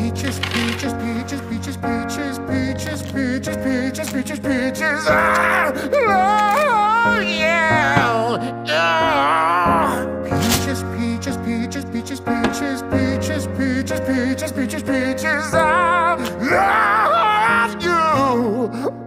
Peaches, peaches, peaches, peaches, peaches, peaches, peaches, peaches, peaches, peaches. Ah, oh, yeah. Ah. Peaches, peaches, peaches, peaches, peaches, peaches, peaches, peaches, peaches, peaches. I love you.